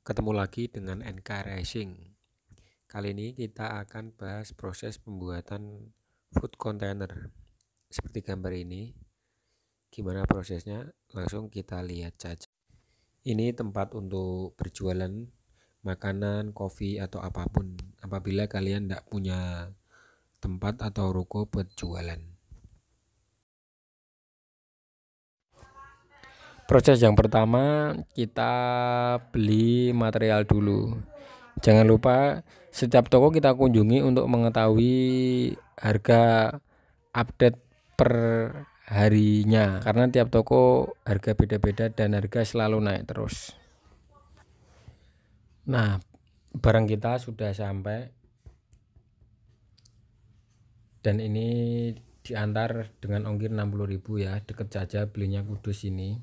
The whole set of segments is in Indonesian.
Ketemu lagi dengan NK Racing. Kali ini kita akan bahas proses pembuatan food container. Seperti gambar ini. Gimana prosesnya? Langsung kita lihat saja. Ini tempat untuk berjualan makanan, kopi, atau apapun. Apabila kalian tidak punya tempat atau ruko buat jualan. Proses yang pertama, kita beli material dulu. Jangan lupa setiap toko kita kunjungi untuk mengetahui harga update per harinya, karena tiap toko harga beda-beda dan harga selalu naik terus. Nah, barang kita sudah sampai dan ini diantar dengan ongkir 60.000 ya, deket saja, belinya Kudus ini.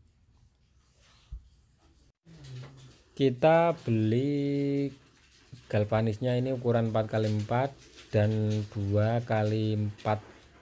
Kita beli galvanisnya ini ukuran 4x4 dan 2x4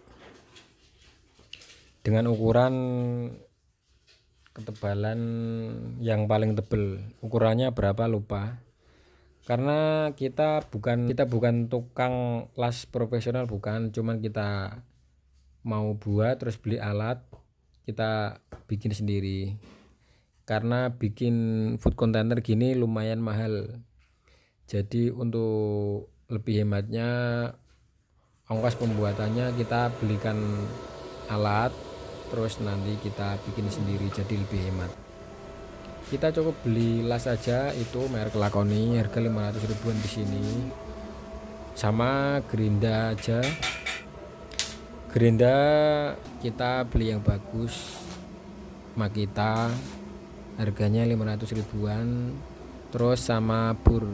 dengan ukuran ketebalan yang paling tebal. Ukurannya berapa lupa, karena kita bukan tukang las profesional, bukan, cuman kita mau buat terus beli alat, kita bikin sendiri. Karena bikin food container gini lumayan mahal, jadi untuk lebih hematnya ongkos pembuatannya kita belikan alat terus nanti kita bikin sendiri, jadi lebih hemat. Kita cukup beli las aja, itu merek Lakoni, harga 500 ribuan di sini. Sama gerinda aja, gerinda kita beli yang bagus, Makita, harganya 500 ribuan. Terus sama bur,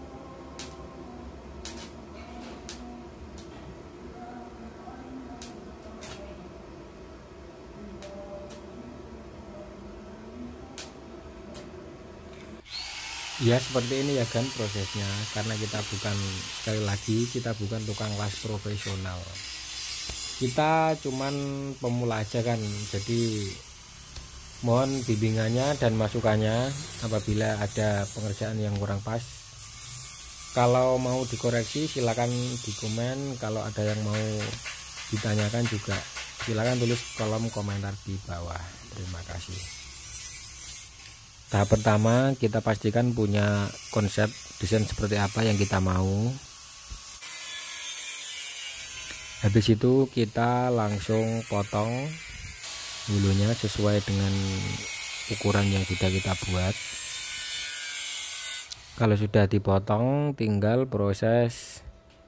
ya seperti ini ya kan prosesnya, karena kita bukan, sekali lagi, kita bukan tukang las profesional, kita cuman pemula aja kan. Jadi mohon bimbingannya dan masukannya apabila ada pengerjaan yang kurang pas. Kalau mau dikoreksi silakan di komen, kalau ada yang mau ditanyakan juga silakan tulis kolom komentar di bawah. Terima kasih. Tahap pertama, kita pastikan punya konsep desain seperti apa yang kita mau. Habis itu kita langsung potong hulunya sesuai dengan ukuran yang sudah kita buat. Kalau sudah dipotong, tinggal proses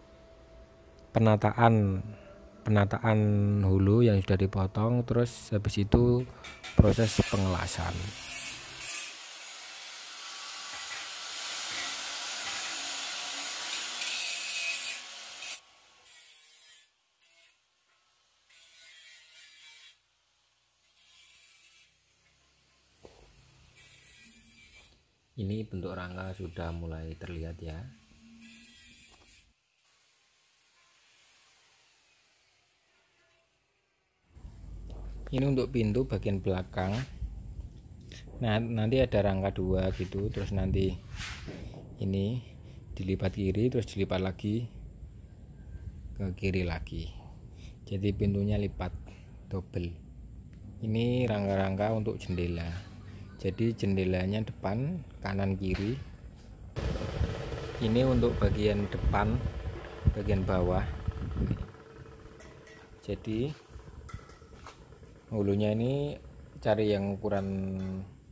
penataan hulu yang sudah dipotong, terus habis itu proses pengelasan. Ini bentuk rangka sudah mulai terlihat ya. Ini untuk pintu bagian belakang. Nah, nanti ada rangka 2 gitu, terus nanti ini dilipat kiri terus dilipat lagi ke kiri lagi. Jadi pintunya lipat double. Ini rangka-rangka untuk jendela. Jadi jendelanya depan, kanan, kiri. Ini untuk bagian depan, bagian bawah. Jadi hulunya ini cari yang ukuran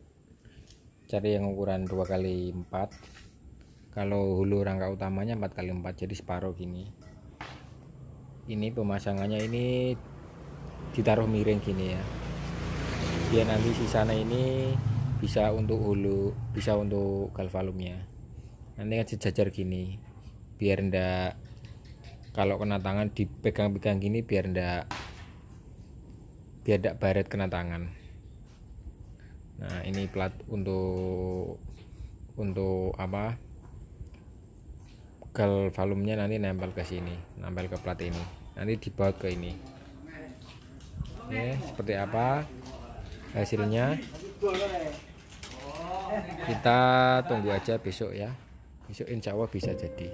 2x4. Kalau hulu rangka utamanya 4x4, jadi separuh gini. Ini pemasangannya ini ditaruh miring gini ya, biar nanti sisanya ini bisa untuk hulu, bisa untuk galvalumnya. Nanti kan sejajar gini, biar ndak, kalau kena tangan dipegang-pegang gini, biar ndak baret kena tangan. Nah, ini plat untuk apa, galvalumnya nanti nempel ke sini, nempel ke plat ini, nanti dibaut ke ini. Oke, seperti apa hasilnya. Kita tunggu aja besok ya. Besok insya Allah bisa jadi.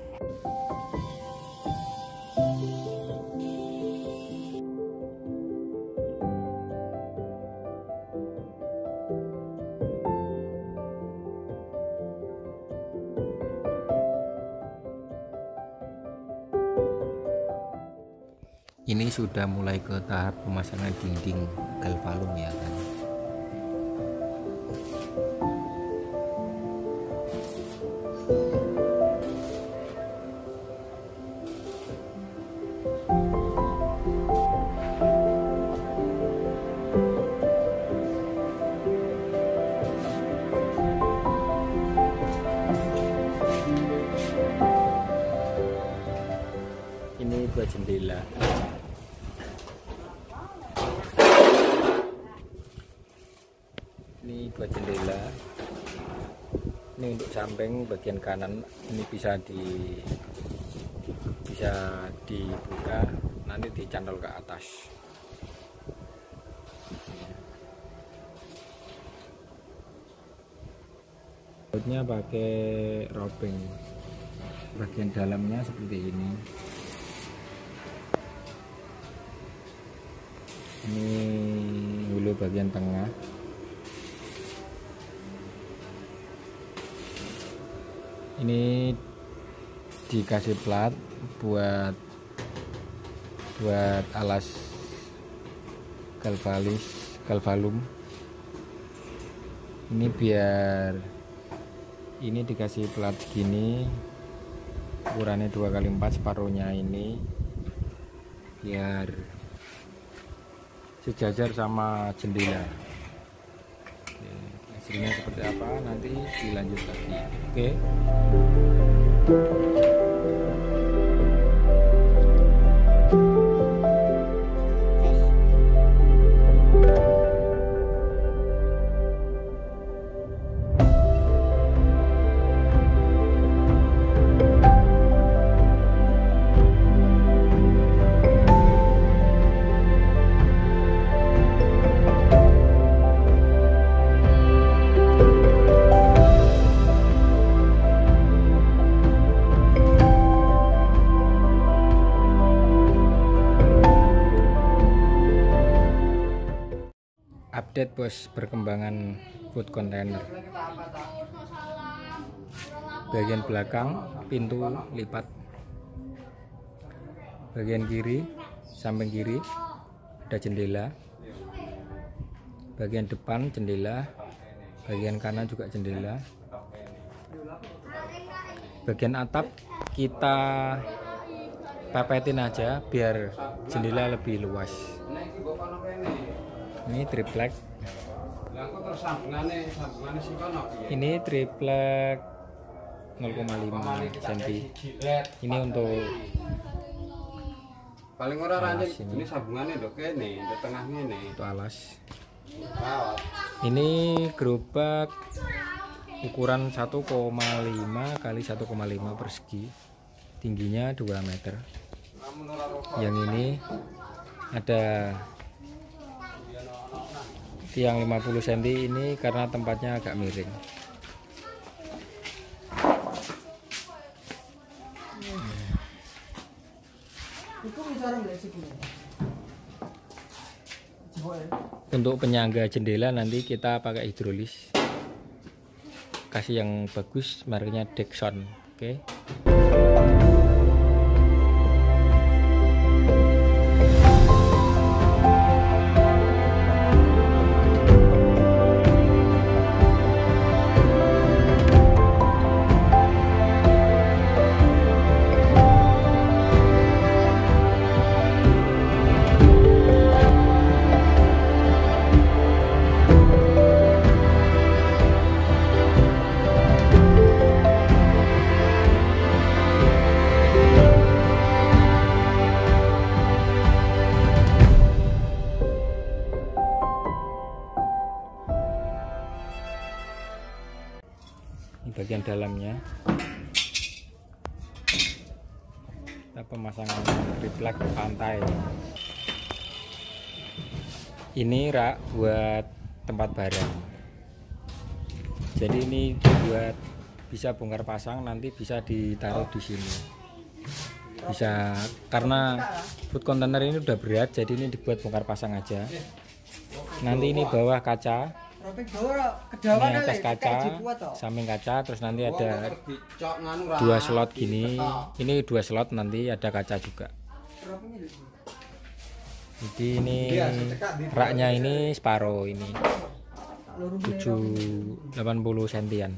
Ini sudah mulai ke tahap pemasangan dinding galvalum ya kan. Ini buat jendela. Ini buat jendela. Ini untuk samping bagian kanan, ini bisa dibuka, nanti dicantol ke atas. Bautnya pakai ropeng. Bagian dalamnya seperti ini. Ini hulu bagian tengah. Ini dikasih plat buat alas galvalum. Ini biar ini dikasih plat gini, ukurannya 2x4, separuhnya ini biar sejajar sama jendela. Oke, hasilnya seperti apa nanti dilanjut lagi. Oke. Update bos perkembangan food container. Bagian belakang pintu lipat, bagian kiri samping kiri ada jendela, bagian depan jendela, bagian kanan juga jendela. Bagian atap kita pepetin aja biar jendela lebih luas. Ini triplek. Ini triplek 0,5 cm. Ini untuk paling ora ranjang ini sambungannya dok ini di tengahnya ini untuk alas. Ini gerobak ukuran 1,5 kali 1,5 persegi, tingginya 2 meter. Yang ini ada tiang 50 cm ini karena tempatnya agak miring. Untuk penyangga jendela nanti kita pakai hidrolis, kasih yang bagus, mereknya Dexon. Oke. Ini bagian dalamnya, kita pemasangan triplek pantai. Ini rak buat tempat barang, Jadi ini dibuat bisa bongkar pasang, nanti bisa ditaruh di sini. Bisa, karena food container ini udah berat, jadi ini dibuat bongkar pasang aja. Nanti ini bawah kaca, ini atas kaca, samping kaca, terus nanti ada 2 slot gini. Ini 2 slot, nanti ada kaca juga. Jadi ini raknya ini separuh, ini 80 sentian.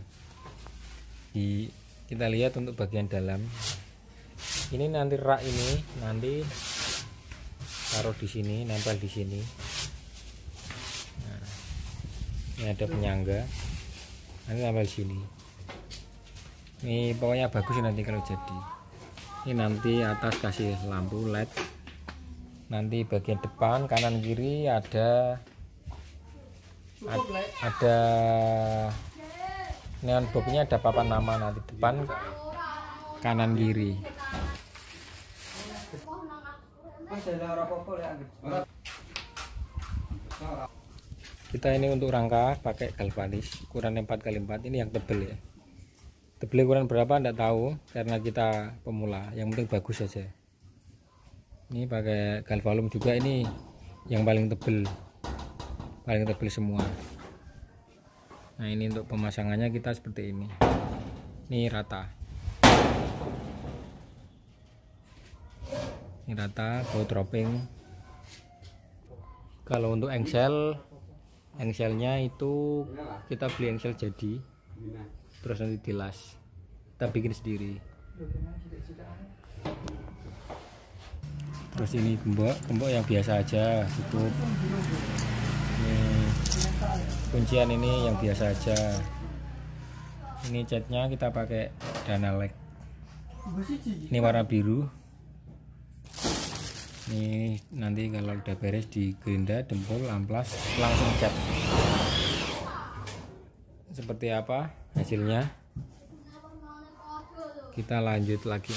Kita lihat untuk bagian dalam. Ini nanti rak ini nanti taruh di sini, nempel di sini. Nah, ini ada penyangga, nanti nempel di sini. Ini pokoknya bagus nanti kalau jadi. Ini nanti atas kasih lampu LED. Nanti bagian depan kanan kiri ada neon boxnya, ada papan nama nanti depan kanan kiri. Kita ini untuk rangka pakai galvanis ukuran 4x4, ini yang tebel ya. Tebel ukuran berapa enggak tahu karena kita pemula, yang penting bagus saja. Ini pakai galvalum juga, ini yang paling tebel semua. Nah ini untuk pemasangannya kita seperti ini. Ini rata. Ini rata, baut dropping. Kalau untuk engselnya itu kita beli engsel jadi, terus nanti dilas, kita bikin sendiri. Terus ini gembok yang biasa aja, cukup. Ini kuncian ini yang biasa aja. Ini catnya kita pakai Danalek, ini warna biru. Ini nanti kalau udah beres di gerinda, dempul, amplas, langsung cat. Seperti apa hasilnya, kita lanjut lagi.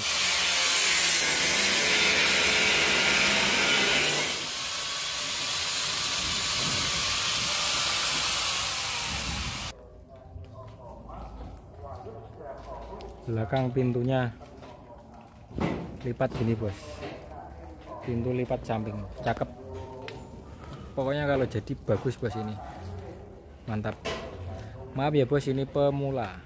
Belakang pintunya lipat gini bos, pintu lipat samping, cakep. Pokoknya kalau jadi bagus bos, ini mantap. Maaf ya bos, ini pemula,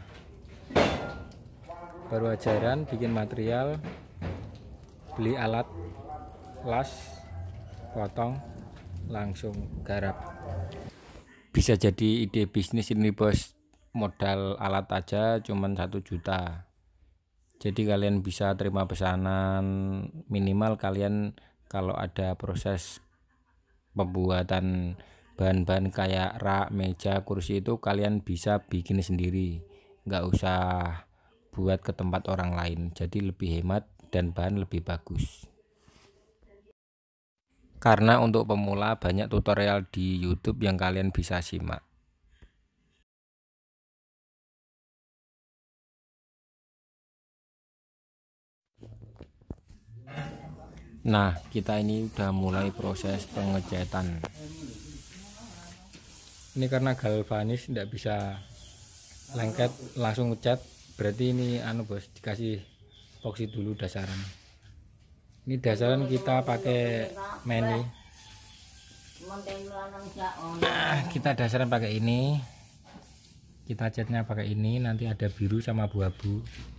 baru ajaran bikin material, beli alat, las, potong, langsung garap. Bisa jadi ide bisnis ini bos, modal alat aja cuman 1 juta. Jadi kalian bisa terima pesanan, minimal kalian kalau ada proses pembuatan bahan-bahan kayak rak, meja, kursi itu kalian bisa bikin sendiri, nggak usah buat ke tempat orang lain, jadi lebih hemat dan bahan lebih bagus. Karena untuk pemula banyak tutorial di YouTube yang kalian bisa simak. Nah, kita ini udah mulai proses pengecatan. Ini karena galvanis tidak bisa lengket langsung ngecat, berarti ini bos, dikasih epoksi dulu dasaran. Ini dasaran kita pakai meni. Kita dasaran pakai ini, kita catnya pakai ini, nanti ada biru sama abu-abu.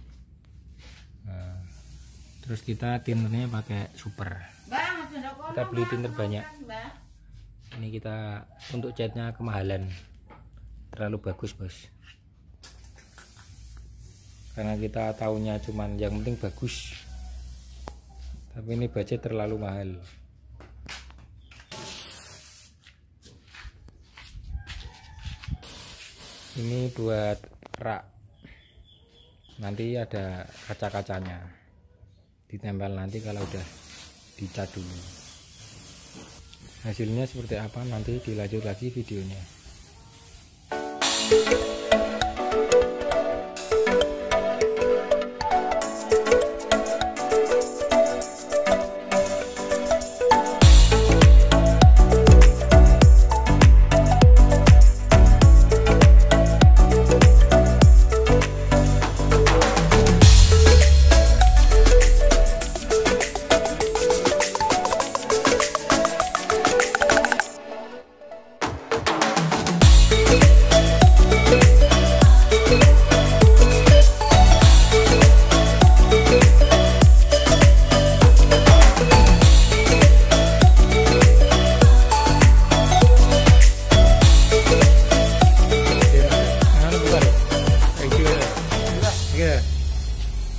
Terus kita tinernya pakai super. Kita beli tiner banyak. Ini kita untuk catnya kemahalan, terlalu bagus bos. Karena kita tahunya cuman yang penting bagus. Tapi ini budget terlalu mahal. Ini buat rak. Nanti ada kaca-kacanya. Ditempel nanti kalau udah dicat dulu. Hasilnya seperti apa nanti dilanjut lagi videonya.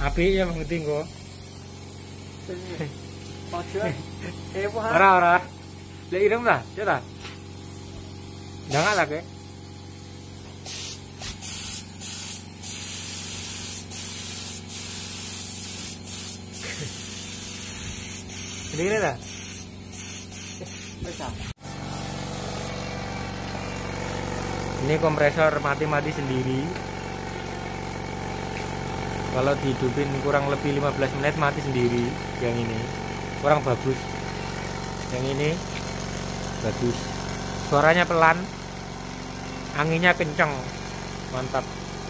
Apik ya mengerti kok. Ojo. Wah. Ora. Lek ireng lah, ya ta? Jangan lah ke. Ini lah. Ini kompresor mati-mati sendiri. Kalau dihidupin kurang lebih 15 menit mati sendiri. Yang ini kurang bagus. Yang ini bagus. Suaranya pelan, anginnya kenceng, mantap.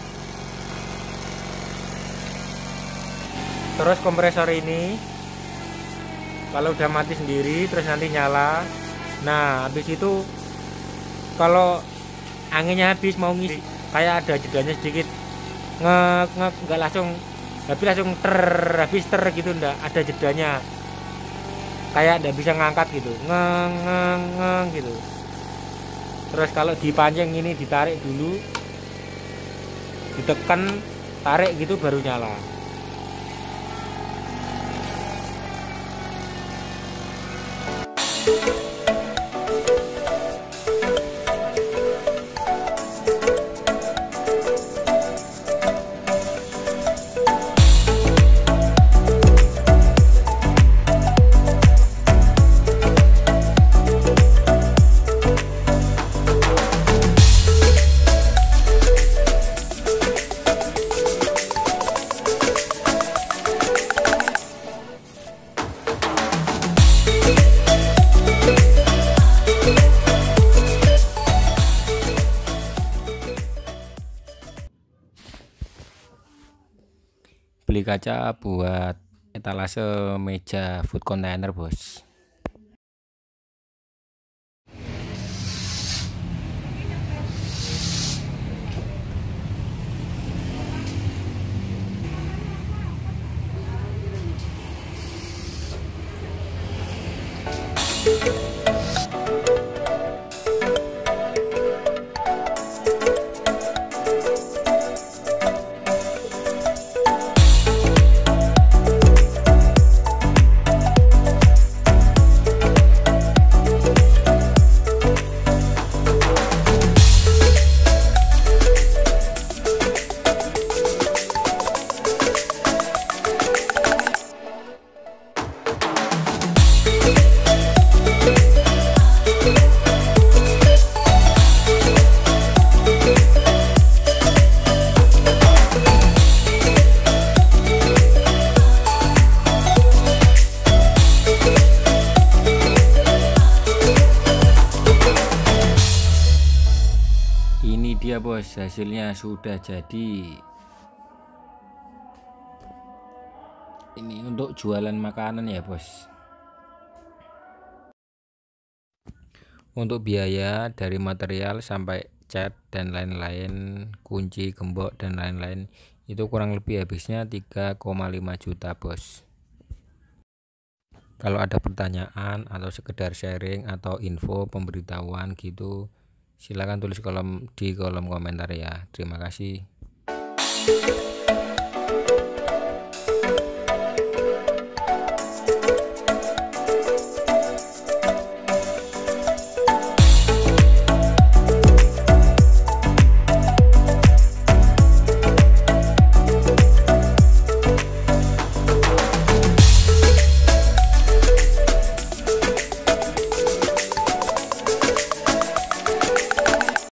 Terus kompresor ini kalau udah mati sendiri terus nanti nyala. Nah habis itu kalau anginnya habis mau ngisi kayak ada jedanya sedikit, nggak langsung habis ter gitu, ndak ada jedanya, kayak ndak bisa ngangkat gitu, ngeng gitu. Terus kalau dipancing ini ditarik dulu, ditekan, tarik gitu baru nyala. Beli kaca buat etalase meja food container, bos. Ini dia, bos, hasilnya sudah jadi. Ini untuk jualan makanan ya, bos. Untuk biaya dari material sampai cat dan lain-lain, kunci, gembok dan lain-lain, itu kurang lebih habisnya 3,5 juta, bos. Kalau ada pertanyaan atau sekedar sharing atau info pemberitahuan gitu, silakan tulis di kolom komentar ya. Terima kasih.